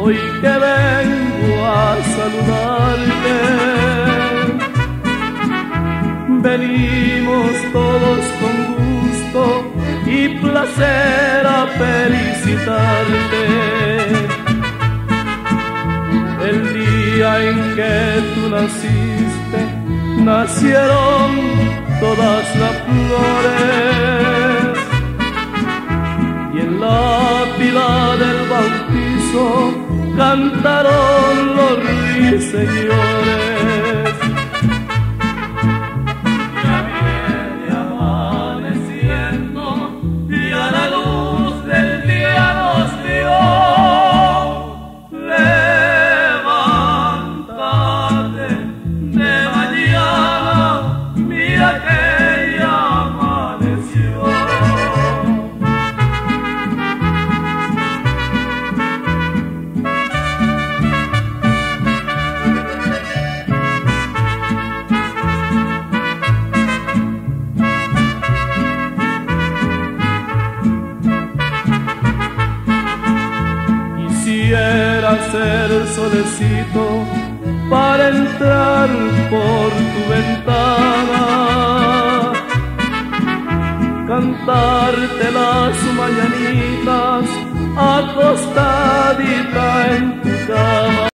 hoy que vengo a saludarte. Venimos todos con gusto y placer a felicitarte. El día en que tú naciste, nacieron todas las flores, y en la pila del bautizo cantaron los ruiseñores. Ya viene amaneciendo y a la luz del día nos dio. Levántate de mañana, mira que ya amaneció. Quisiera ser solecito para entrar por tu ventana, cantarte las mañanitas acostadita en tu cama.